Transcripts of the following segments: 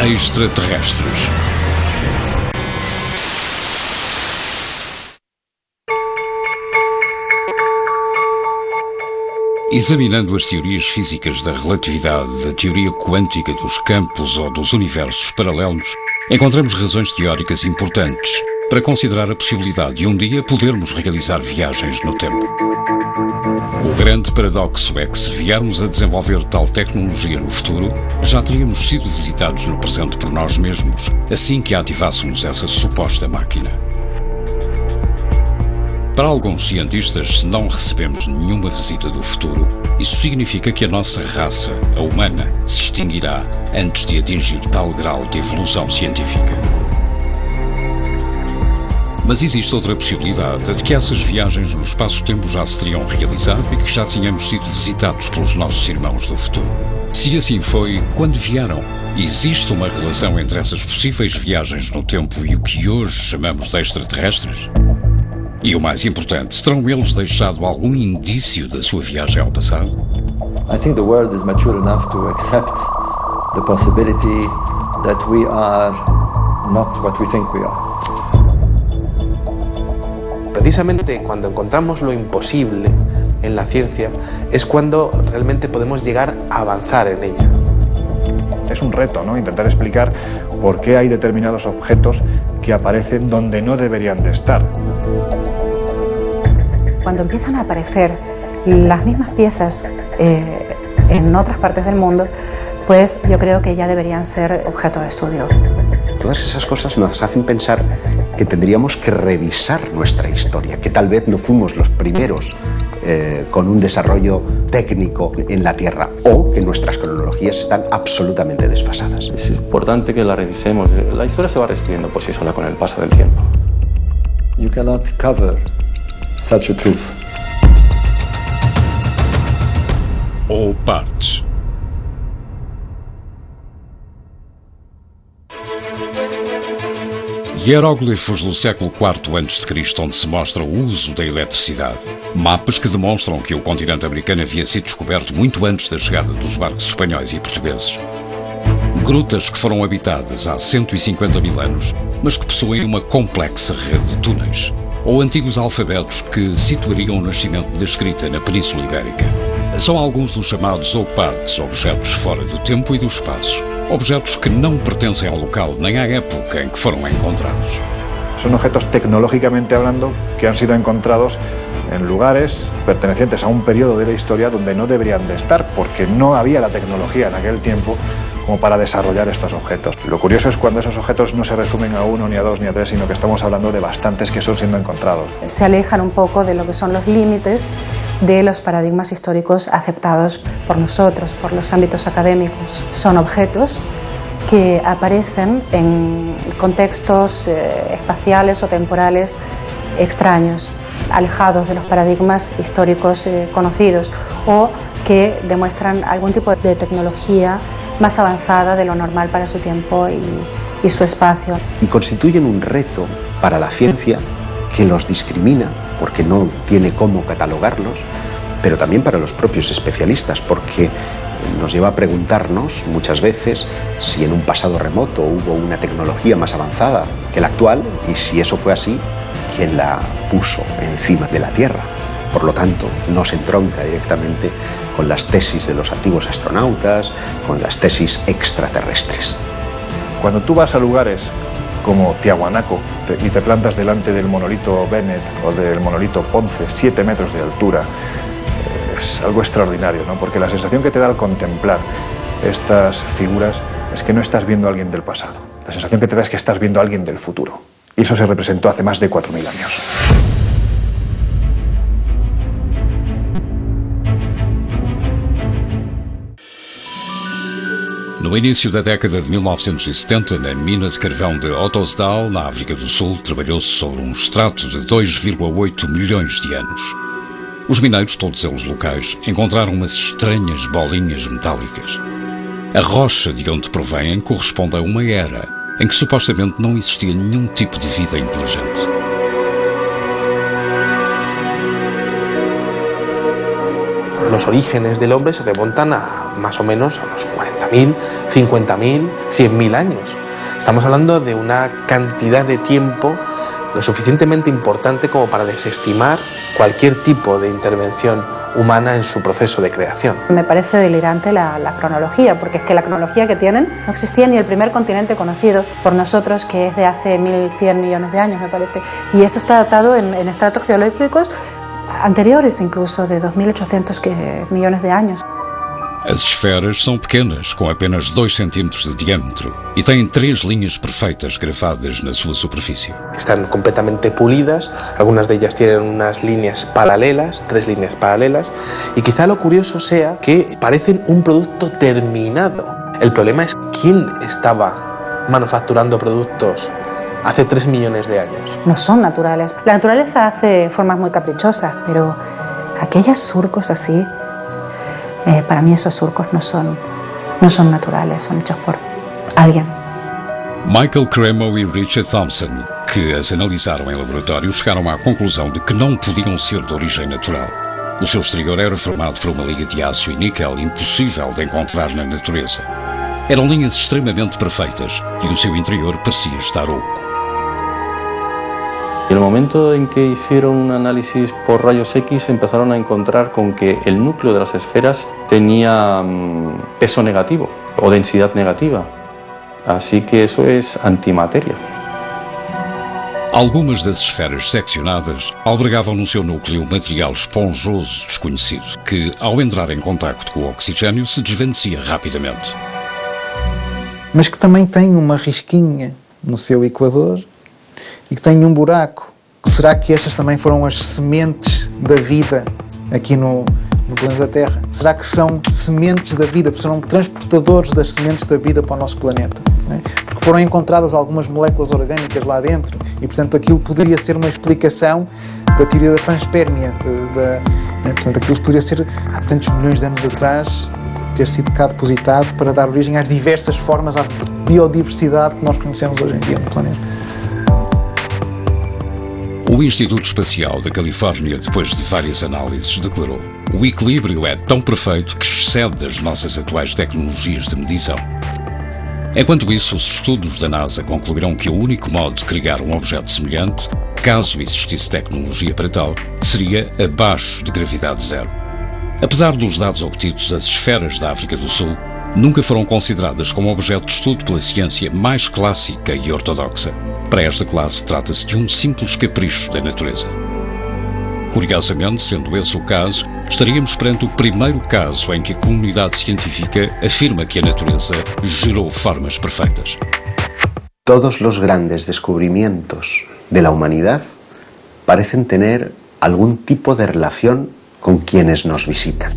Extraterrestres. Examinando as teorias físicas da relatividade, da teoria quântica dos campos ou dos universos paralelos, encontramos razões teóricas importantes para considerar a possibilidade de um dia podermos realizar viagens no tempo. O grande paradoxo é que, se viermos a desenvolver tal tecnologia no futuro, já teríamos sido visitados no presente por nós mesmos, assim que ativássemos essa suposta máquina. Para alguns cientistas, se não recebemos nenhuma visita do futuro, isso significa que a nossa raça, a humana, se extinguirá antes de atingir tal grau de evolução científica. Mas existe outra possibilidade, a de que essas viagens no espaço-tempo já se teriam realizado e que já tínhamos sido visitados pelos nossos irmãos do futuro. Se assim foi, quando vieram? Existe uma relação entre essas possíveis viagens no tempo e o que hoje chamamos de extraterrestres? E o mais importante, terão eles deixado algum indício da sua viagem ao passado? I think the world is mature enough to accept the possibility that we are not what we think we are. Precisamente cuando encontramos lo imposible en la ciencia es cuando realmente podemos llegar a avanzar en ella. Es un reto, ¿no? Intentar explicar por qué hay determinados objetos que aparecen donde no deberían de estar. Cuando empiezan a aparecer las mismas piezas en otras partes del mundo, pues yo creo que ya deberían ser objeto de estudio. Todas esas cosas nos hacen pensar que tendríamos que revisar nuestra historia, que tal vez no fuimos los primeros con un desarrollo técnico en la Tierra, o que nuestras cronologías están absolutamente desfasadas. Es importante que la revisemos. La historia se va reescribiendo por sí sola con el paso del tiempo. You cannot cover such a truth. Ou partes. Hieróglifos do século IV a.C., onde se mostra o uso da eletricidade. Mapas que demonstram que o continente americano havia sido descoberto muito antes da chegada dos barcos espanhóis e portugueses. Grutas que foram habitadas há 150 mil anos, mas que possuem uma complexa rede de túneis. Ou antigos alfabetos que situariam o nascimento da escrita na Península Ibérica. São alguns dos chamados OPARTs, objetos fora do tempo e do espaço. Objetos que não pertencem ao local nem à época en que fueron encontrados. Son objetos tecnológicamente hablando que han sido encontrados en lugares pertenecientes a un periodo de la historia donde no deberían de estar, porque no había la tecnología en aquel tiempo como para desarrollar estos objetos. Lo curioso es cuando esos objetos no se resumen a uno, ni a dos, ni a tres, sino que estamos hablando de bastantes que son siendo encontrados. Se alejan un poco de lo que son los límites de los paradigmas históricos aceptados por nosotros, por los ámbitos académicos. Son objetos que aparecen en contextos espaciales o temporales extraños, alejados de los paradigmas históricos conocidos, o que demuestran algún tipo de tecnología más avanzada de lo normal para su tiempo y su espacio. Y constituyen un reto para la ciencia que los discrimina porque no tiene cómo catalogarlos, pero también para los propios especialistas, porque nos lleva a preguntarnos muchas veces si en un pasado remoto hubo una tecnología más avanzada que la actual, y si eso fue así, ¿quién la puso encima de la Tierra? Por lo tanto, no se entronca directamente con las tesis de los antiguos astronautas, con las tesis extraterrestres. Cuando tú vas a lugares como Tiahuanaco y te plantas delante del monolito Bennett o del monolito Ponce, 7 metros de altura, es algo extraordinario, ¿no? Porque la sensación que te da al contemplar estas figuras es que no estás viendo a alguien del pasado. La sensación que te da es que estás viendo a alguien del futuro. Y eso se representó hace más de 4.000 años. No início da década de 1970, na mina de carvão de Ottosdal, na África do Sul, trabalhou-se sobre um extrato de 2,8 milhões de anos. Os mineiros, todos eles locais, encontraram umas estranhas bolinhas metálicas. A rocha de onde provêm corresponde a uma era em que supostamente não existia nenhum tipo de vida inteligente. Los orígenes del hombre se remontan a más o menos a los 40.000, 50.000, 100.000 años. Estamos hablando de una cantidad de tiempo lo suficientemente importante como para desestimar cualquier tipo de intervención humana en su proceso de creación. Me parece delirante la cronología, porque es que la cronología que tienen no existía ni el primer continente conocido por nosotros, que es de hace 1.100 millones de años, me parece. Y esto está datado en estratos geológicos anteriores, incluso de 2.800 millones de años. As esferas são pequenas, com apenas 2 centímetros de diâmetro, e têm 3 linhas perfeitas gravadas na sua superfície. Están completamente pulidas, algunas de ellas tienen unas líneas paralelas, 3 líneas paralelas, y quizá lo curioso sea que parecen un producto terminado. El problema es quién estaba manufacturando productos hace 3 millones de años. No son naturales. La naturaleza hace formas muy caprichosas, pero aquellos surcos así, para mí esos surcos no son naturales, son hechos por alguien. Michael Cremo e Richard Thompson, que as analisaram em laboratório, chegaram à conclusão de que não podiam ser de origem natural. O seu exterior era formado por uma liga de aço e níquel impossível de encontrar na natureza. Eram linhas extremamente perfeitas e o seu interior parecia estar oco. En el momento en que hicieron un análisis por rayos X empezaron a encontrar con que el núcleo de las esferas tenía peso negativo o densidad negativa, así que eso es antimateria. Algumas das esferas seccionadas albergavam no seu núcleo um material esponjoso desconhecido que, ao entrar em contacto com o oxigênio, se desvanecia rapidamente. Mas que também tem uma risquinha no seu equador e que tem um buraco. Será que estas também foram as sementes da vida aqui no planeta Terra? Será que são sementes da vida, porque serão transportadores das sementes da vida para o nosso planeta? Não é? Porque foram encontradas algumas moléculas orgânicas lá dentro e, portanto, aquilo poderia ser uma explicação da teoria da panspermia. Portanto, aquilo poderia ser, há tantos milhões de anos atrás, ter sido cá depositado para dar origem às diversas formas, à biodiversidade que nós conhecemos hoje em dia no planeta. O Instituto Espacial da Califórnia, depois de várias análises, declarou: o equilíbrio é tão perfeito que excede as nossas atuais tecnologias de medição. Enquanto isso, os estudos da NASA concluíram que o único modo de criar um objeto semelhante, caso existisse tecnologia para tal, seria abaixo de gravidade zero. Apesar dos dados obtidos, as esferas da África do Sul nunca foram consideradas como objeto de estudo pela ciência mais clássica e ortodoxa. Para esta classe, trata-se de um simples capricho da natureza. Curiosamente, sendo esse o caso, estaríamos perante o primeiro caso em que a comunidade científica afirma que a natureza gerou formas perfeitas. Todos los grandes descubrimientos de la humanidad parecen tener algún tipo de relación con quienes nos visitan.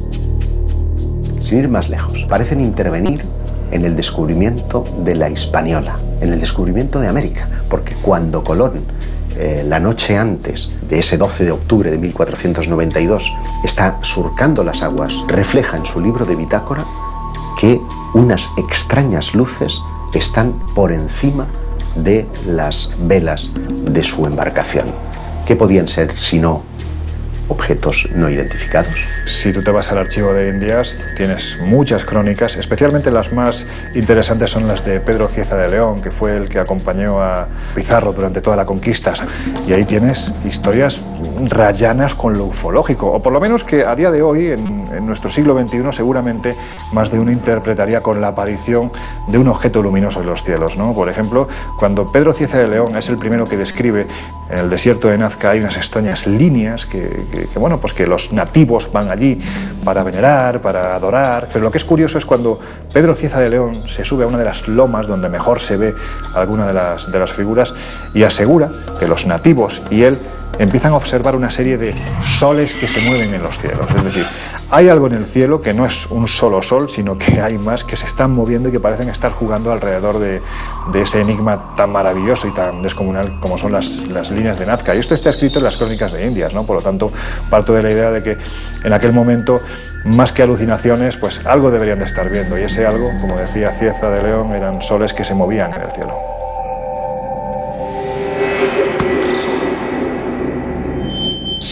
Sin ir más lejos, parecen intervenir en el descubrimiento de la Hispaniola, en el descubrimiento de América, porque cuando Colón, la noche antes de ese 12 de octubre de 1492, está surcando las aguas, refleja en su libro de bitácora que unas extrañas luces están por encima de las velas de su embarcación. ¿Qué podían ser sino objetos no identificados? Si tú te vas al archivo de Indias, tienes muchas crónicas, especialmente las más interesantes son las de Pedro Cieza de León, que fue el que acompañó a Pizarro durante toda la conquista. Y ahí tienes historias rayanas con lo ufológico, o por lo menos que a día de hoy, en nuestro siglo XXI, seguramente más de uno interpretaría con la aparición de un objeto luminoso en los cielos, ¿no? Por ejemplo, cuando Pedro Cieza de León es el primero que describe en el desierto de Nazca hay unas extrañas líneas que los nativos van allí para venerar, para adorar. Pero lo que es curioso es cuando Pedro Cieza de León se sube a una de las lomas donde mejor se ve alguna de las figuras y asegura que los nativos y él empiezan a observar una serie de soles que se mueven en los cielos. Es decir, hay algo en el cielo que no es un solo sol, sino que hay más que se están moviendo y que parecen estar jugando alrededor de ese enigma tan maravilloso y tan descomunal como son las líneas de Nazca. Y esto está escrito en las crónicas de Indias, ¿no? Por lo tanto, parto de la idea de que en aquel momento, más que alucinaciones, pues algo deberían de estar viendo. Y ese algo, como decía Cieza de León, eran soles que se movían en el cielo.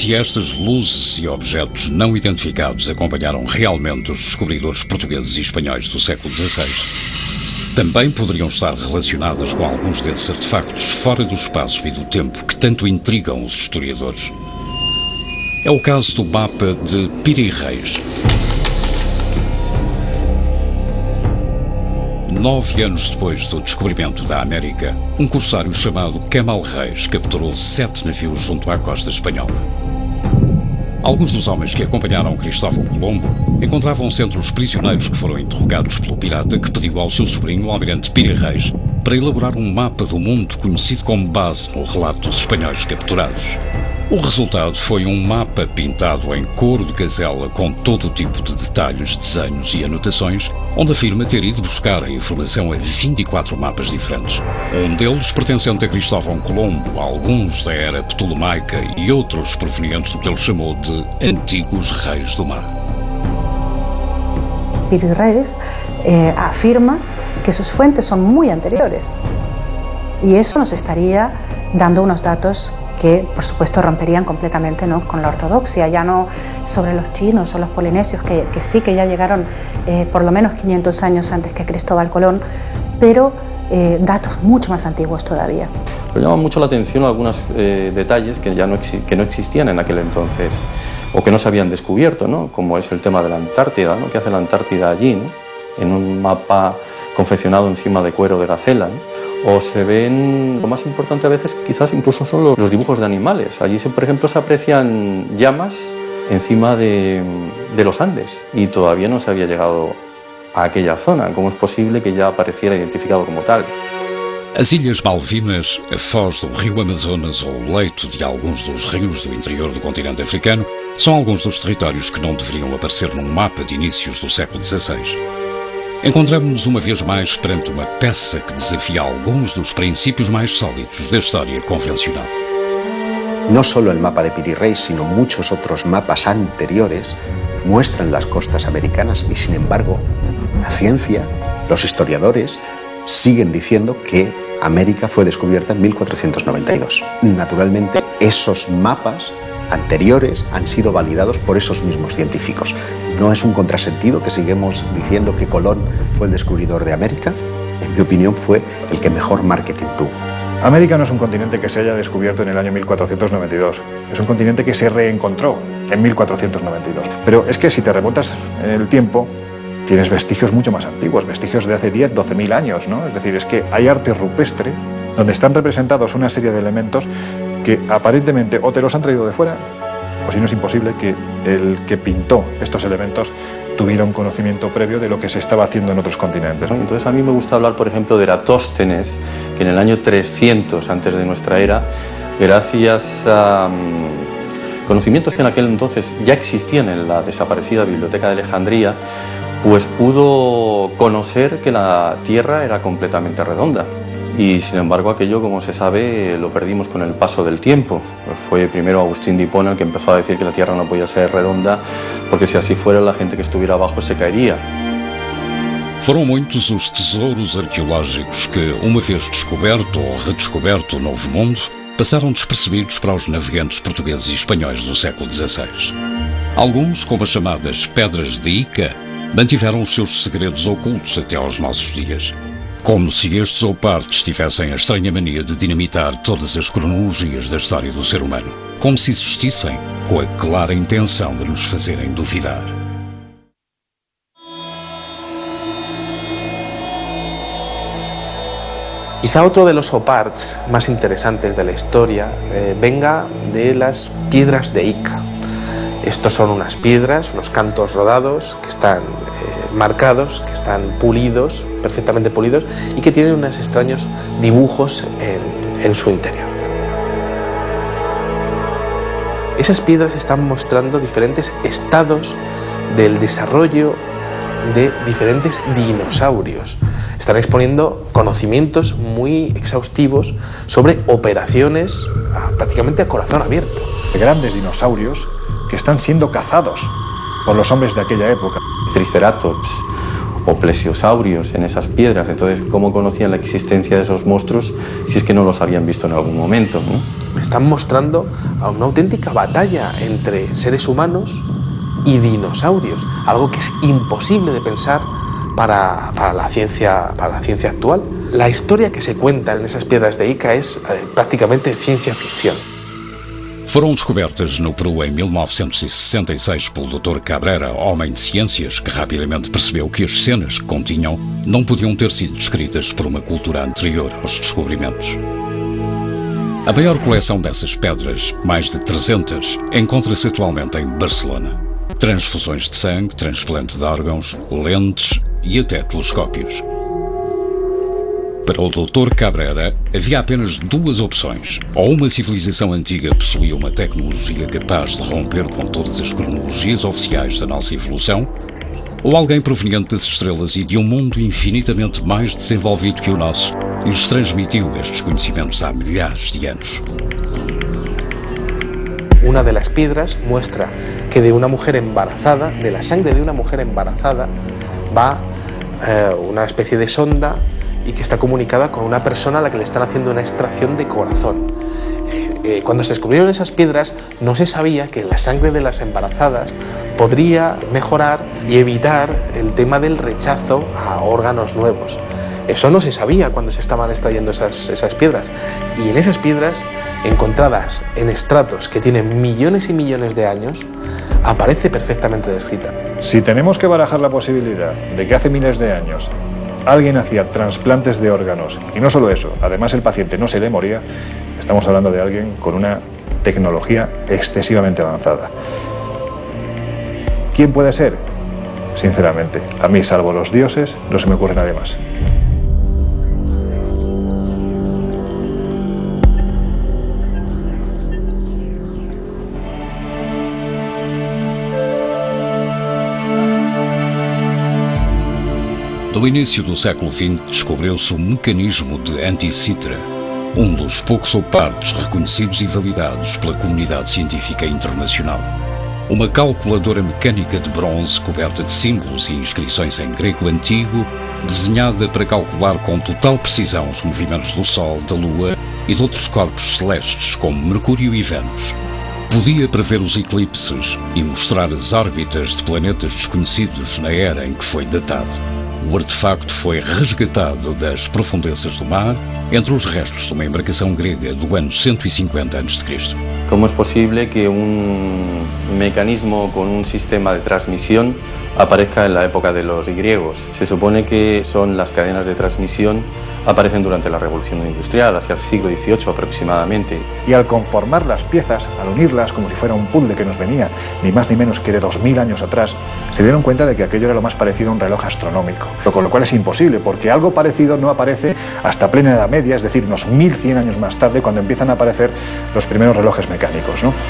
se estas luzes e objetos não identificados acompanharam realmente os descobridores portugueses e espanhóis do século XVI. Também poderiam estar relacionadas com alguns desses artefactos fora do espaço e do tempo que tanto intrigam os historiadores. É o caso do mapa de Piri Reis. 9 anos depois do descobrimento da América, um corsário chamado Kemal Reis capturou 7 navios junto à costa espanhola. Alguns dos homens que acompanharam Cristóvão Colombo encontravam-se entre os prisioneiros que foram interrogados pelo pirata que pediu ao seu sobrinho, o almirante Piri Reis, para elaborar um mapa do mundo conhecido como base no relato dos espanhóis capturados. O resultado foi um mapa pintado em couro de gazela com todo o tipo de detalhes, desenhos e anotações, onde afirma ter ido buscar a informação a 24 mapas diferentes. Um deles pertencente a Cristóvão Colombo, alguns da era ptolomaica e outros provenientes do que ele chamou de antigos reis do mar. Piri Reis afirma que sus fuentes son muy anteriores y eso nos estaría dando unos datos que, por supuesto, romperían completamente, ¿no?, con la ortodoxia, ya no sobre los chinos o los polinesios, que sí que ya llegaron por lo menos 500 años antes que Cristóbal Colón, pero datos mucho más antiguos todavía. Pero llama mucho la atención algunos detalles que ya no existían en aquel entonces, o que no se habían descubierto, ¿no?, como es el tema de la Antártida, ¿no?, ¿qué hace la Antártida allí, ¿no?, en un mapa confeccionado encima de cuero de gacela, ¿no? O se ven, lo más importante a veces quizás incluso son los dibujos de animales. Allí, por ejemplo, se aprecian llamas encima de los Andes y todavía no se había llegado a aquella zona. ¿Cómo es posible que ya apareciera identificado como tal? As Ilhas Malvinas, a foz do rio Amazonas ou o leito de alguns dos rios do interior do continente africano são alguns dos territórios que não deveriam aparecer num mapa de inícios do século XVI. Encontramos-nos uma vez mais perante uma peça que desafia alguns dos princípios mais sólidos da história convencional. No solo el mapa de Piri Reis, sino muchos otros mapas anteriores muestran las costas americanas y, sin embargo, la ciencia, los historiadores, siguen diciendo que América fue descubierta en 1492. Naturalmente, esos mapas anteriores han sido validados por esos mismos científicos. No es un contrasentido que sigamos diciendo que Colón fue el descubridor de América. En mi opinión, fue el que mejor marketing tuvo. América no es un continente que se haya descubierto en el año 1492. Es un continente que se reencontró en 1492. Pero es que si te remontas en el tiempo, tienes vestigios mucho más antiguos, vestigios de hace 10, 12.000 años, ¿no? Es decir, es que hay arte rupestre donde están representados una serie de elementos que aparentemente o te los han traído de fuera, o si no es imposible que el que pintó estos elementos tuviera un conocimiento previo de lo que se estaba haciendo en otros continentes. Entonces a mí me gusta hablar, por ejemplo, de Eratóstenes, que en el año 300 antes de nuestra era, gracias a conocimientos que en aquel entonces ya existían en la desaparecida Biblioteca de Alejandría, pues pudo conocer que la Tierra era completamente redonda. Y sin embargo aquello, como se sabe, lo perdimos con el paso del tiempo. Fue primero Agustín de Hipona el que empezó a decir que la Tierra no podía ser redonda, porque si así fuera la gente que estuviera abajo se caería. Foram muitos os tesouros arqueológicos que, uma vez descoberto ou redescoberto o Novo Mundo, passaram despercebidos para os navegantes portugueses e espanhóis do século XVI. Alguns, como as chamadas Pedras de Ica, mantiveram os seus segredos ocultos até aos nossos dias. Como se estes ou partes tivessem a estranha mania de dinamitar todas as cronologias da história do ser humano, como se existissem com a clara intenção de nos fazerem duvidar. Quizá otro de los oparts más interesantes de la historia venga de las piedras de Ica. Estos son unas piedras, unos cantos rodados que están marcados, que están pulidos, perfectamente pulidos, y que tienen unos extraños dibujos en su interior. Esas piedras están mostrando diferentes estados del desarrollo de diferentes dinosaurios. Están exponiendo conocimientos muy exhaustivos sobre operaciones prácticamente a corazón abierto. Grandes dinosaurios que están siendo cazados por los hombres de aquella época. Triceratops o plesiosaurios en esas piedras. Entonces, ¿cómo conocían la existencia de esos monstruos si es que no los habían visto en algún momento, ¿no? están mostrando a una auténtica batalla entre seres humanos y dinosaurios, algo que es imposible de pensar para la ciencia actual. La historia que se cuenta en esas piedras de Ica es prácticamente ciencia ficción. Foram descobertas no Peru em 1966 pelo Dr. Cabrera, homem de ciências, que rapidamente percebeu que as cenas que continham não podiam ter sido descritas por uma cultura anterior aos descobrimentos. A maior coleção dessas pedras, mais de 300, encontra-se atualmente em Barcelona. Transfusões de sangue, transplante de órgãos, lentes e até telescópios. Para o Dr. Cabrera, havia apenas duas opções. Ou uma civilização antiga possuía uma tecnologia capaz de romper com todas as cronologias oficiais da nossa evolução, ou alguém proveniente das estrelas e de um mundo infinitamente mais desenvolvido que o nosso lhes transmitiu estes conhecimentos há milhares de anos. Una de las piedras muestra que de una mujer embarazada, de la sangre de una mujer embarazada, va una especie de sonda y que está comunicada con una persona a la que le están haciendo una extracción de corazón. Cuando se descubrieron esas piedras no se sabía que la sangre de las embarazadas podría mejorar y evitar el tema del rechazo a órganos nuevos. Eso no se sabía cuando se estaban extrayendo esas piedras. Y en esas piedras, encontradas en estratos que tienen millones y millones de años, aparece perfectamente descrita. Si tenemos que barajar la posibilidad de que hace miles de años alguien hacía trasplantes de órganos, y no solo eso, además el paciente no se le moría, estamos hablando de alguien con una tecnología excesivamente avanzada. ¿Quién puede ser? Sinceramente, a mí, salvo los dioses, no se me ocurre nadie más. No início do século XX, descobriu-se o mecanismo de Antikythera, dos poucos opartos reconhecidos e validados pela comunidade científica internacional. Uma calculadora mecânica de bronze coberta de símbolos e inscrições em grego antigo, desenhada para calcular com total precisão os movimentos do Sol, da Lua e de outros corpos celestes, como Mercúrio e Vênus. Podia prever os eclipses e mostrar as órbitas de planetas desconhecidos na era em que foi datado. O artefacto foi resgatado das profundezas do mar entre os restos de uma embarcação grega do ano 150 a.C. ¿Cómo es posible que un mecanismo con un sistema de transmisión aparezca en la época de los griegos? Se supone que son las cadenas de transmisión, aparecen durante la Revolución Industrial, hacia el siglo XVIII aproximadamente. Y al conformar las piezas, al unirlas como si fuera un puzzle que nos venía ni más ni menos que de 2000 años atrás, se dieron cuenta de que aquello era lo más parecido a un reloj astronómico. Con lo cual es imposible, porque algo parecido no aparece hasta plena Edad Media, es decir, unos 1100 años más tarde, cuando empiezan a aparecer los primeros relojes mecánicos, ¿no?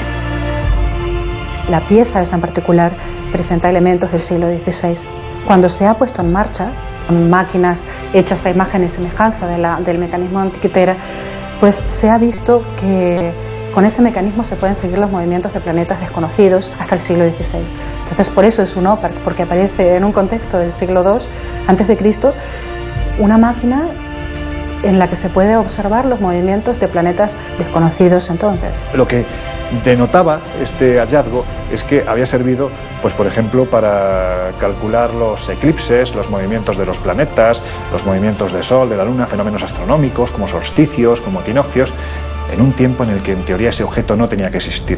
La pieza esa en particular presenta elementos del siglo XVI. Cuando se ha puesto en marcha, con máquinas hechas a imagen y semejanza del mecanismo de Antikythera, pues se ha visto que con ese mecanismo se pueden seguir los movimientos de planetas desconocidos hasta el siglo XVI. Entonces, por eso es un OPARC, porque aparece en un contexto del siglo II a.C. una máquina en la que se puede observar los movimientos de planetas desconocidos entonces. Lo que denotaba este hallazgo es que había servido, pues por ejemplo, para calcular los eclipses, los movimientos de los planetas, los movimientos del Sol, de la Luna, fenómenos astronómicos como solsticios, como equinoccios, en un tiempo en el que en teoría ese objeto no tenía que existir.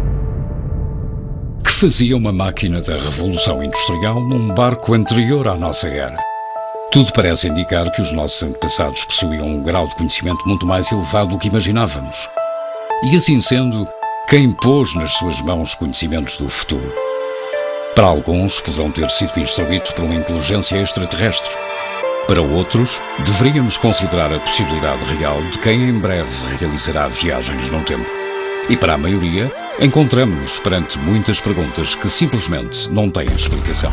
Que fazia uma máquina da Revolução Industrial num barco anterior à nossa era? Tudo parece indicar que os nossos antepassados possuíam um grau de conhecimento muito mais elevado do que imaginávamos. E assim sendo, quem pôs nas suas mãos conhecimentos do futuro? Para alguns, poderão ter sido instruídos por uma inteligência extraterrestre. Para outros, deveríamos considerar a possibilidade real de quem em breve realizará viagens no tempo. E para a maioria, encontramos-nos perante muitas perguntas que simplesmente não têm explicação.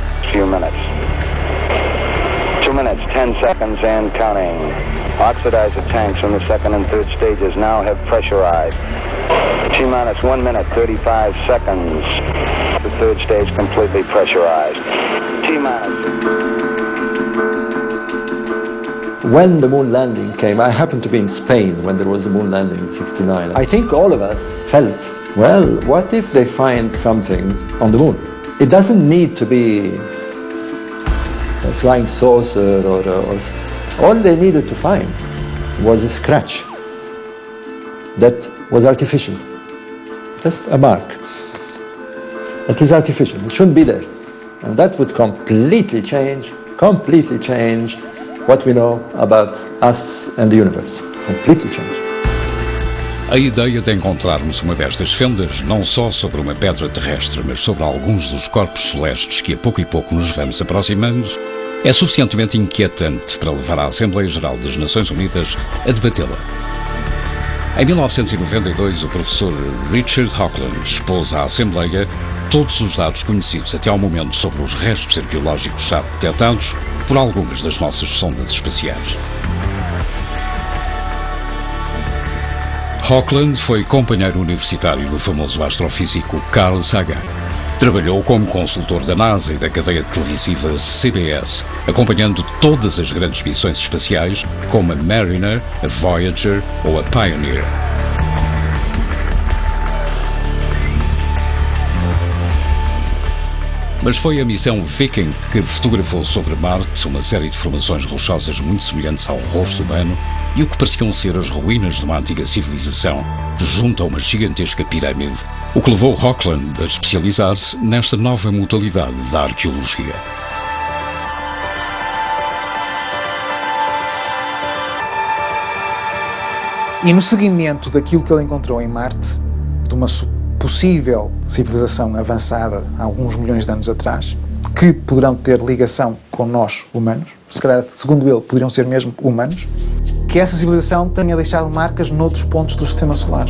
2 minutes, 10 seconds and counting. Oxidizer tanks from the second and third stages now have pressurized. T-minus 1 minute, 35 seconds. The third stage completely pressurized. T-minus. When the moon landing came, I happened to be in Spain when there was the moon landing in '69. I think all of us felt, well, what if they find something on the moon? It doesn't need to be a flying saucer or all they needed to find was a scratch that was artificial, just a mark. That is artificial, it shouldn't be there. And that would completely change what we know about us and the universe. Completely change. A ideia de encontrarmos uma destas fendas não só sobre uma pedra terrestre, mas sobre alguns dos corpos celestes que a pouco e pouco nos vamos aproximando, é suficientemente inquietante para levar a Assembleia Geral das Nações Unidas a debatê-la. Em 1992, o professor Richard Hoagland expôs à Assembleia todos os dados conhecidos até ao momento sobre os restos arqueológicos já detectados por algumas das nossas sondas espaciais. Hoagland foi companheiro universitário do famoso astrofísico Carl Sagan. Trabalhou como consultor da NASA e da cadeia televisiva CBS, acompanhando todas as grandes missões espaciais, como a Mariner, a Voyager ou a Pioneer. Mas foi a missão Viking que fotografou sobre Marte uma série de formações rochosas muito semelhantes ao rosto humano e o que pareciam ser as ruínas de uma antiga civilização, junto a uma gigantesca pirâmide, o que levou Hoagland a especializar-se nesta nova modalidade da arqueologia. E no seguimento daquilo que ele encontrou em Marte, de uma possível civilização avançada há alguns milhões de anos atrás, que poderão ter ligação com nós, humanos, se calhar, segundo ele, poderiam ser mesmo humanos, que essa civilização tenha deixado marcas noutros pontos do Sistema Solar.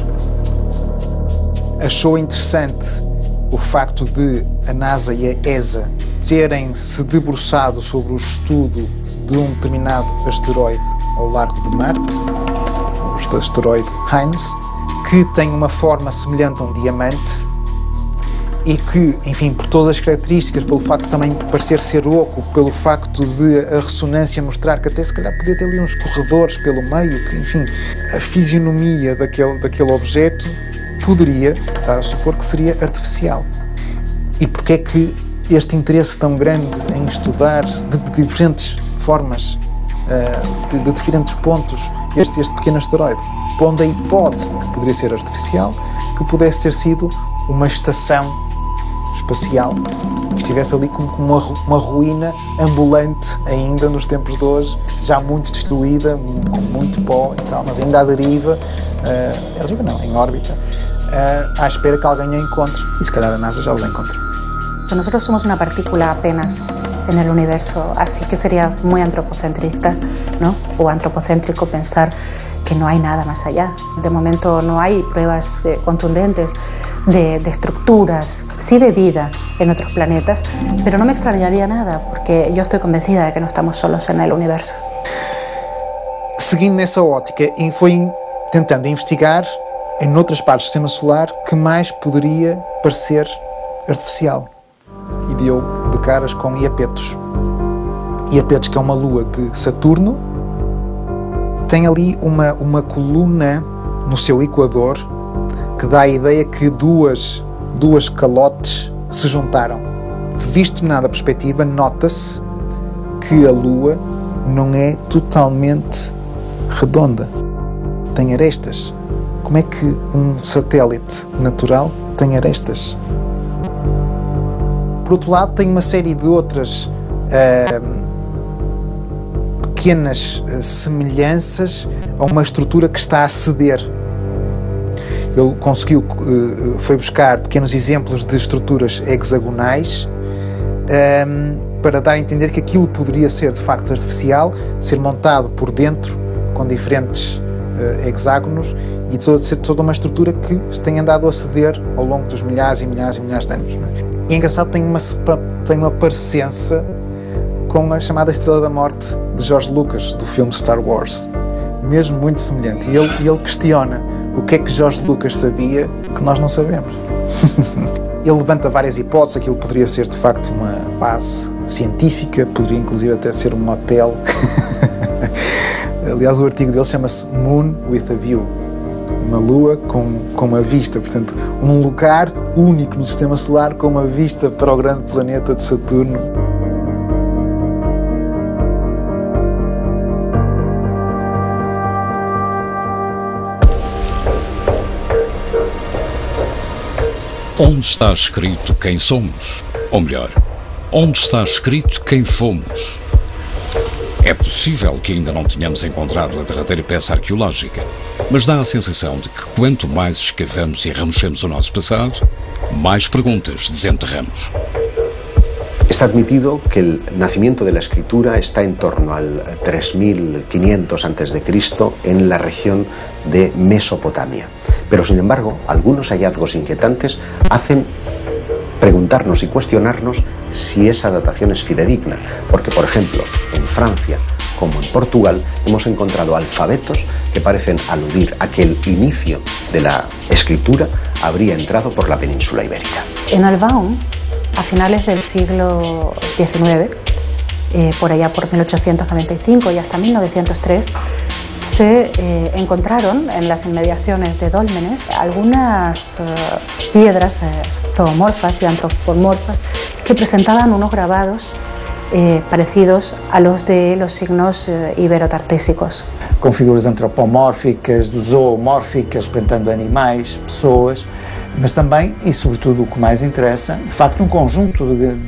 Achou interessante o facto de a NASA e a ESA terem se debruçado sobre o estudo de um determinado asteroide ao largo de Marte, o asteroide Heinz, que tem uma forma semelhante a um diamante e que, enfim, por todas as características, pelo facto de também parecer ser oco, pelo facto de a ressonância mostrar que até se calhar podia ter ali uns corredores pelo meio, que, enfim, a fisionomia daquele objeto poderia estar a supor que seria artificial. E porque é que este interesse tão grande em estudar de diferentes formas, de diferentes pontos, este pequeno asteroide, pondo a hipótese de que poderia ser artificial, que pudesse ter sido uma estação espacial que estivesse ali como uma ruína ambulante ainda nos tempos de hoje, já muito destruída, com muito pó e tal, mas ainda à deriva, em órbita, à espera que alguém a encontre. E se calhar a NASA já os encontra. Nosotros somos una partícula apenas en el universo, así que sería muy antropocentrista, ¿no? O antropocéntrico pensar que no hay nada más allá. De momento no hay pruebas contundentes de estructuras, sí de vida en otros planetas, pero no me extrañaría nada, porque yo estoy convencida de que no estamos solos en el universo. Seguindo nessa ótica, foi tentando investigar em outras partes do Sistema Solar que mais poderia parecer artificial. E deu de caras com Iapetus. Iapetus, que é uma lua de Saturno, tem ali uma coluna no seu equador que dá a ideia que duas calotes se juntaram. Visto de determinada perspectiva, nota-se que a Lua não é totalmente redonda. Tem arestas. Como é que um satélite natural tem arestas? Por outro lado, tem uma série de outras pequenas semelhanças a uma estrutura que está a ceder. Ele foi buscar pequenos exemplos de estruturas hexagonais para dar a entender que aquilo poderia ser de facto artificial, ser montado por dentro com diferentes hexágonos e ser toda uma estrutura que tem andado a ceder ao longo dos milhares e milhares e milhares de anos. E é engraçado, tem uma parecença com a chamada Estrela da Morte de George Lucas, do filme Star Wars. Mesmo muito semelhante. E ele questiona o que é que George Lucas sabia que nós não sabemos. Ele levanta várias hipóteses. Aquilo poderia ser de facto uma base científica, poderia inclusive até ser um hotel. Aliás, o artigo dele chama-se Moon with a View. Uma lua com uma vista, portanto, um lugar único no sistema solar com uma vista para o grande planeta de Saturno. Onde está escrito quem somos? Ou melhor, onde está escrito quem fomos? É possível que ainda não tenhamos encontrado a derradeira peça arqueológica, mas dá a sensação de que quanto mais escavamos e remochemos o nosso passado, más preguntas desenterramos. Está admitido que el nacimiento de la escritura está en torno al 3500 a.C. en la región de Mesopotamia. Pero, sin embargo, algunos hallazgos inquietantes hacen preguntarnos y cuestionarnos si esa datación es fidedigna. Porque, por ejemplo, en Francia, como en Portugal, hemos encontrado alfabetos que parecen aludir a que el inicio de la escritura habría entrado por la península ibérica. En Albaón, a finales del siglo XIX, por allá por 1895 y hasta 1903, se encontraron en las inmediaciones de Dólmenes algunas piedras zoomorfas y antropomorfas que presentaban unos grabados parecidos a los de los signos iberotartésicos. Com figuras antropomórficas, zoomórficas, representando animais, pessoas, mas também, e sobretudo o que mais interessa, de facto um conjunto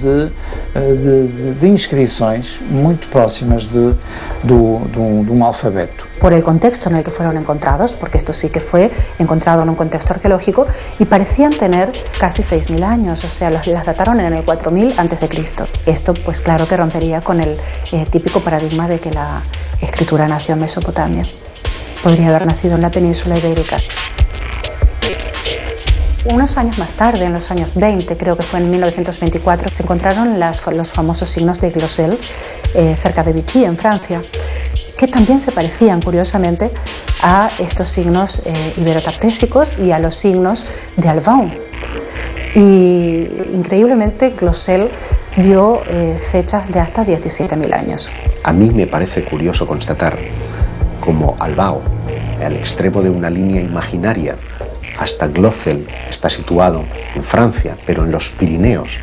de inscrições muito próximas de um alfabeto. Por el contexto en el que fueron encontrados, porque esto sí que fue encontrado en un contexto arqueológico, y parecían tener casi 6.000 años, o sea, las dataron en el 4000 a.C. Esto, pues claro que rompería con el típico paradigma de que la escritura nació en Mesopotamia. Podría haber nacido en la península ibérica. Unos años más tarde, en los años 20, creo que fue en 1924, se encontraron los famosos signos de Glosel cerca de Vichy, en Francia, que también se parecían, curiosamente, a estos signos iberotartésicos y a los signos de Albaón. Y, increíblemente, Glosel dio fechas de hasta 17.000 años. A mí me parece curioso constatar cómo Albao, al extremo de una línea imaginaria, hasta Glosel, está situado en Francia, pero en los Pirineos,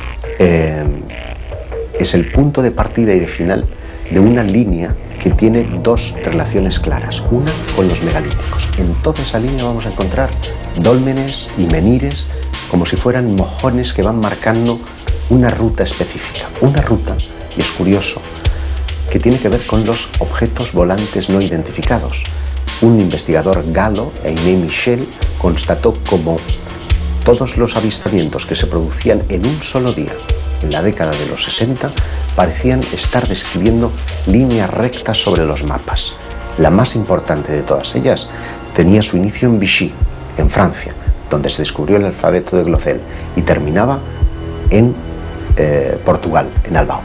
es el punto de partida y de final de una línea que tiene dos relaciones claras. Una con los megalíticos. En toda esa línea vamos a encontrar dólmenes y menires como si fueran mojones que van marcando una ruta específica. Una ruta, y es curioso, que tiene que ver con los objetos volantes no identificados. Un investigador galo, Aimé Michel, constató cómo todos los avistamientos que se producían en un solo día en la década de los 60 parecían estar describiendo líneas rectas sobre los mapas. La más importante de todas ellas tenía su inicio en Vichy, en Francia, donde se descubrió el alfabeto de Glosel, y terminaba en Portugal, en Albao.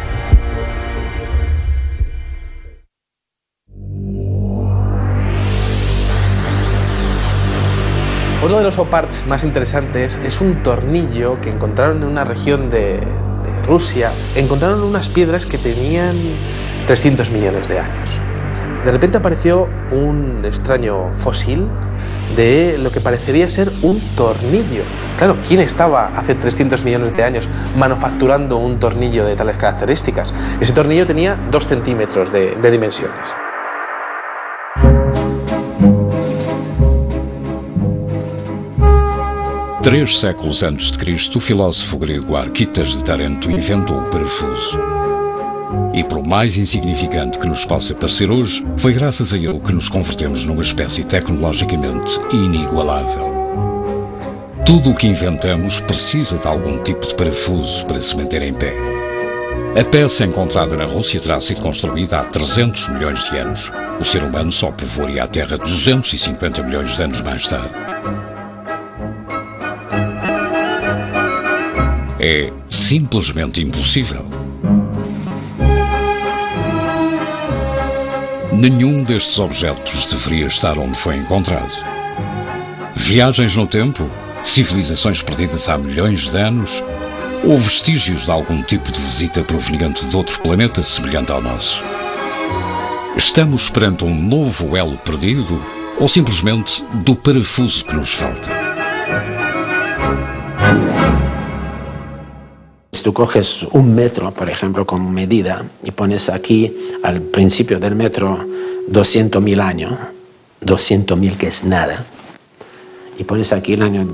Uno de los oparts más interesantes es un tornillo que encontraron en una región de Rusia. Encontraron unas piedras que tenían 300 millones de años. De repente apareció un extraño fósil de lo que parecería ser un tornillo. Claro, ¿quién estaba hace 300 millones de años manufacturando un tornillo de tales características? Ese tornillo tenía 2 centímetros de dimensiones. Três séculos antes de Cristo, o filósofo grego Arquitas de Tarento inventou o parafuso. E por mais insignificante que nos possa parecer hoje, foi graças a ele que nos convertemos numa espécie tecnologicamente inigualável. Tudo o que inventamos precisa de algum tipo de parafuso para se manter em pé. A peça encontrada na Rússia terá sido construída há 300 milhões de anos. O ser humano só povoaria a Terra 250 milhões de anos mais tarde. É simplesmente impossível. Nenhum destes objetos deveria estar onde foi encontrado. Viagens no tempo, civilizações perdidas há milhões de anos, ou vestígios de algum tipo de visita proveniente de outro planeta semelhante ao nosso. Estamos perante um novo elo perdido ou simplesmente do parafuso que nos falta? Si tú coges un metro, por ejemplo, como medida y pones aquí al principio del metro 200.000 años, 200.000 que es nada, y pones aquí el año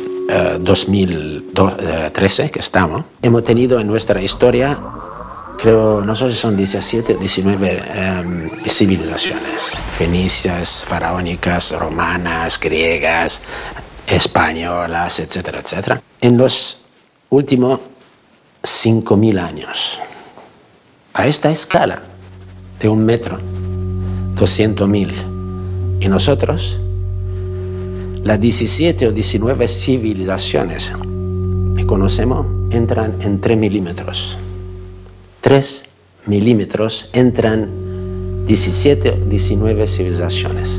2013 que estamos, hemos tenido en nuestra historia, creo, no sé si son 17 o 19 civilizaciones, fenicias, faraónicas, romanas, griegas, españolas, etcétera, etcétera. En los últimos 5.000 años, a esta escala de un metro, 200.000, y nosotros, las 17 o 19 civilizaciones que conocemos entran en 3 milímetros. 3 milímetros entran 17 o 19 civilizaciones.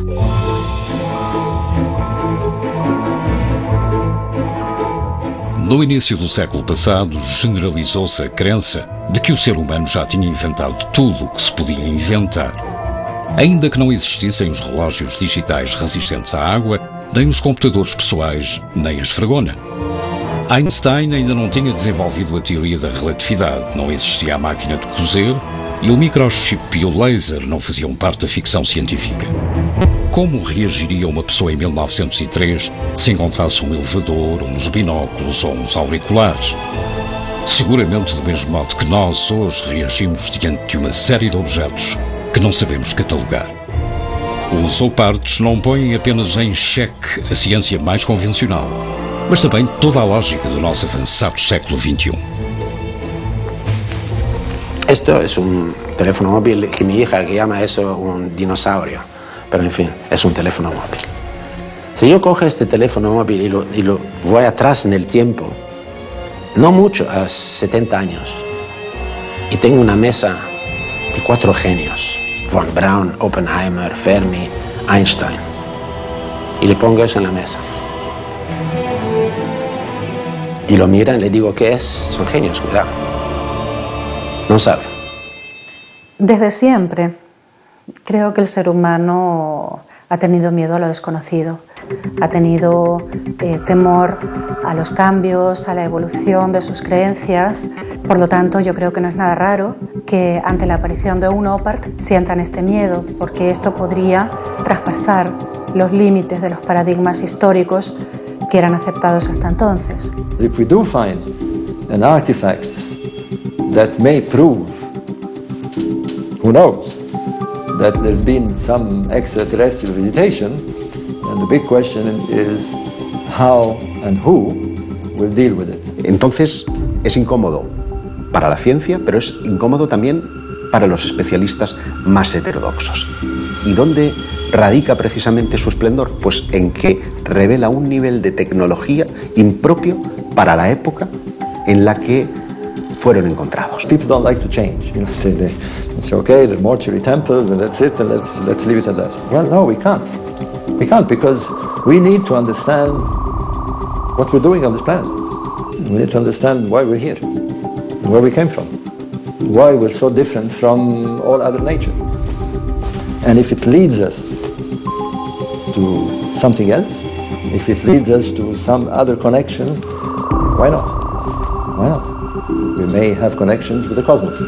No início do século passado, generalizou-se a crença de que o ser humano já tinha inventado tudo o que se podia inventar. Ainda que não existissem os relógios digitais resistentes à água, nem os computadores pessoais, nem a esfregona. Einstein ainda não tinha desenvolvido a teoria da relatividade, não existia a máquina de cozer e o microchip e o laser não faziam parte da ficção científica. Como reagiria uma pessoa em 1903 se encontrasse um elevador, uns binóculos ou uns auriculares? Seguramente do mesmo modo que nós hoje reagimos diante de uma série de objetos que não sabemos catalogar. Os oupartes não põem apenas em xeque a ciência mais convencional, mas também toda a lógica do nosso avançado século XXI. Esto es un teléfono móvil que mi hija que llama eso un dinosaurio, pero en fin, es un teléfono móvil. Si yo cojo este teléfono móvil y lo voy atrás en el tiempo, no mucho, a 70 años, y tengo una mesa de 4 genios, Von Braun, Oppenheimer, Fermi, Einstein, y le pongo eso en la mesa. Y lo miran y le digo, ¿qué es? Son genios, cuidado. No saben. Desde siempre creo que el ser humano ha tenido miedo a lo desconocido, ha tenido temor a los cambios, a la evolución de sus creencias. Por lo tanto, yo creo que no es nada raro que ante la aparición de un OPART sientan este miedo, porque esto podría traspasar los límites de los paradigmas históricos que eran aceptados hasta entonces. If we do find an artifact that may prove, who knows, that there's been some extraterrestrial visitation, and the big question is how and who will deal with it. Entonces es incómodo para la ciencia, pero es incómodo también para los especialistas más heterodoxos. ¿Y dónde radica precisamente su esplendor? Pues en que revela un nivel de tecnología impropio para la época en la que fueron encontrados. People don't like to change, you know. They say, okay, the mortuary temples, and that's it, and let's leave it at that. Well, no, we can't. We can't, because we need to understand what we're doing on this planet. We need to understand why we're here, and where we came from, why we're so different from all other nature. And if it leads us to something else, if it leads us to some other connection, why not? Why not? We may have connections with the cosmos.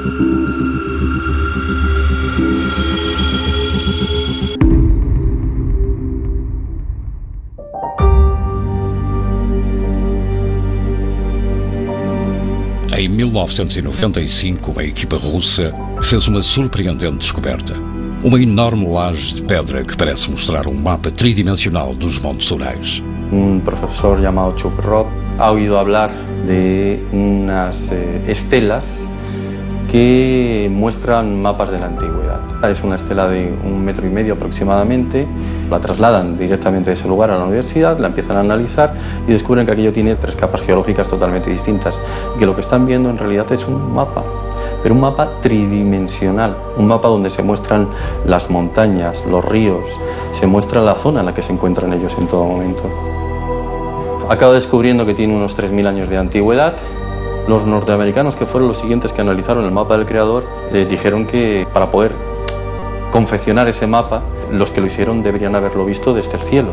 Em 1995, uma equipa russa fez uma surpreendente descoberta. Uma enorme laje de pedra que parece mostrar um mapa tridimensional dos Montes Urais. Un profesor llamado Chuck Roth ha oído hablar de unas estelas que muestran mapas de la antigüedad. Es una estela de 1,5 metros aproximadamente, la trasladan directamente de ese lugar a la universidad, la empiezan a analizar y descubren que aquello tiene 3 capas geológicas totalmente distintas, y que lo que están viendo en realidad es un mapa, pero un mapa tridimensional, un mapa donde se muestran las montañas, los ríos, se muestra la zona en la que se encuentran ellos en todo momento. Acaba descubriendo que tiene unos 3.000 años de antigüedad. Los norteamericanos, que fueron los siguientes que analizaron el mapa del creador, dijeron que para poder confeccionar ese mapa, los que lo hicieron deberían haberlo visto desde el cielo.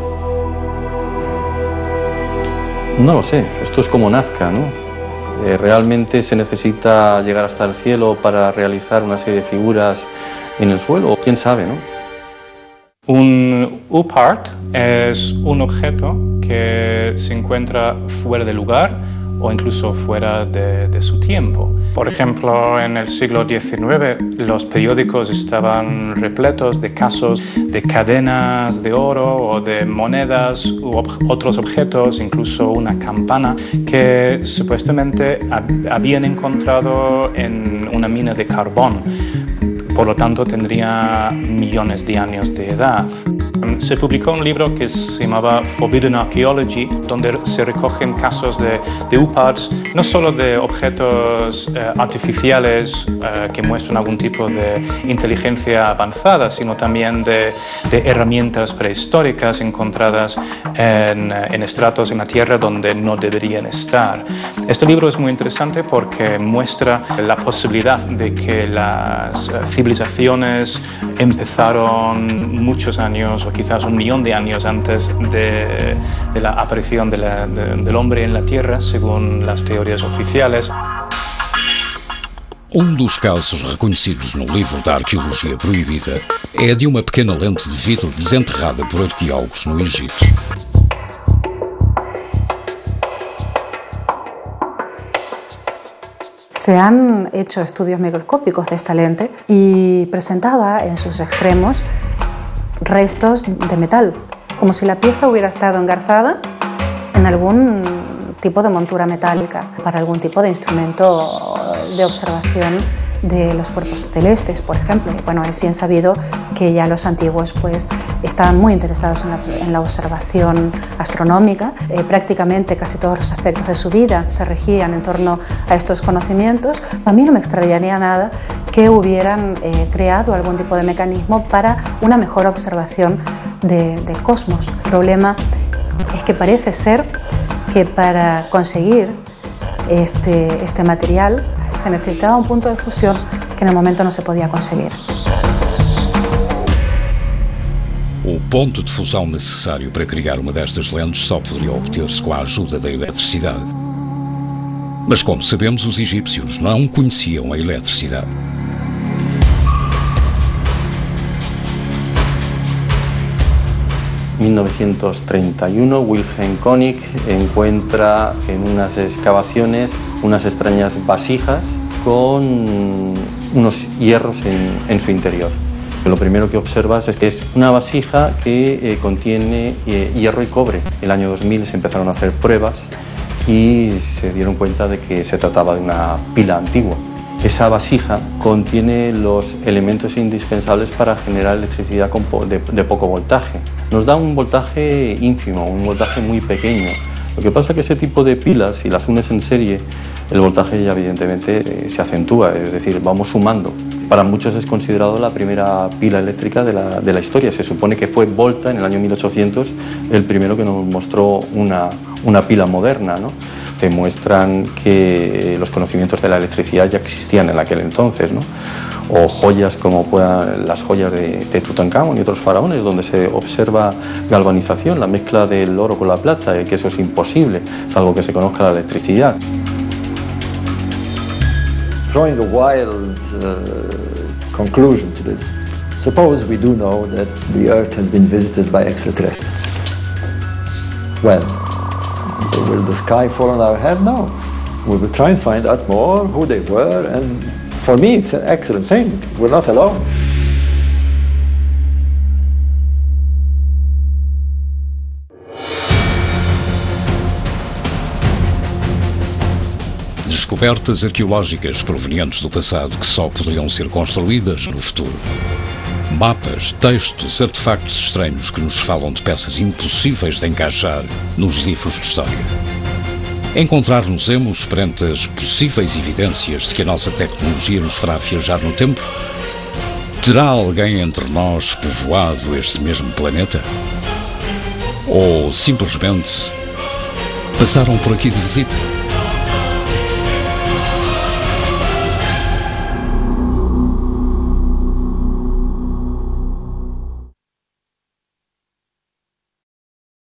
No lo sé, esto es como Nazca, ¿no? ¿Realmente se necesita llegar hasta el cielo para realizar una serie de figuras en el suelo? ¿Quién sabe, no? Un UPART es un objeto que se encuentra fuera de lugar o incluso fuera de su tiempo. Por ejemplo, en el siglo XIX los periódicos estaban repletos de casos de cadenas de oro o de monedas u otros objetos, incluso una campana que supuestamente habían encontrado en una mina de carbón. Por lo tanto, tendría millones de años de edad. Se publicó un libro que se llamaba Forbidden Archaeology, donde se recogen casos de UPARTs, no solo de objetos artificiales que muestran algún tipo de inteligencia avanzada, sino también de herramientas prehistóricas encontradas en estratos en la Tierra donde no deberían estar. Este libro es muy interesante porque muestra la posibilidad de que las civilizaciones empezaron muchos años o quizás 1 millón de años antes de la aparición del hombre en la Tierra, según las teorías oficiales. Dos casos reconhecidos no livro da Arqueologia Proibida é de uma pequena lente de vidro desenterrada por arqueólogos no Egito. Se han hecho estudios microscópicos de esta lente y presentaba en sus extremos restos de metal, como si la pieza hubiera estado engarzada en algún tipo de montura metálica para algún tipo de instrumento de observación de los cuerpos celestes, por ejemplo. Bueno, es bien sabido que ya los antiguos pues estaban muy interesados en la observación astronómica. Prácticamente casi todos los aspectos de su vida se regían en torno a estos conocimientos. A mí no me extrañaría nada que hubieran creado algún tipo de mecanismo para una mejor observación del cosmos. El problema es que parece ser que para conseguir este material se necesitaba un punto de fusión que en el momento no se podía conseguir. O ponto de fusão necessário para criar uma destas lentes só poderia obter-se com a ajuda da eletricidade. Mas, como sabemos, os egípcios não conheciam a eletricidade. En 1931, Wilhelm König encuentra en unas excavaciones unas extrañas vasijas con unos hierros en su interior. Lo primero que observas es que es una vasija que contiene hierro y cobre. En el año 2000 se empezaron a hacer pruebas y se dieron cuenta de que se trataba de una pila antigua. Esa vasija contiene los elementos indispensables para generar electricidad de poco voltaje. Nos da un voltaje ínfimo, un voltaje muy pequeño. Lo que pasa es que ese tipo de pilas, si las unes en serie, el voltaje ya evidentemente se acentúa, es decir, vamos sumando. Para muchos es considerado la primera pila eléctrica de la historia. Se supone que fue Volta, en el año 1800, el primero que nos mostró una pila moderna, ¿no? Que muestran que los conocimientos de la electricidad ya existían en aquel entonces, ¿no? O joyas como las joyas de Tutankamón y otros faraones, donde se observa galvanización, la mezcla del oro con la plata, y que eso es imposible, salvo que se conozca la electricidad. Drawing a wild conclusion to this, suppose we do know that the Earth has been visited by extraterrestrials. Well, will the sky fall on our head? No. We will try and find out more who they were, and for me it's an excellent thing. We're not alone. Descobertas arqueológicas provenientes do passado que só poderiam ser construídas no futuro. Mapas, textos, artefactos estranhos que nos falam de peças impossíveis de encaixar nos livros de história. Encontrar-nos-emos perante as possíveis evidências de que a nossa tecnologia nos fará viajar no tempo? Terá alguém entre nós povoado este mesmo planeta? Ou simplesmente passaram por aqui de visita?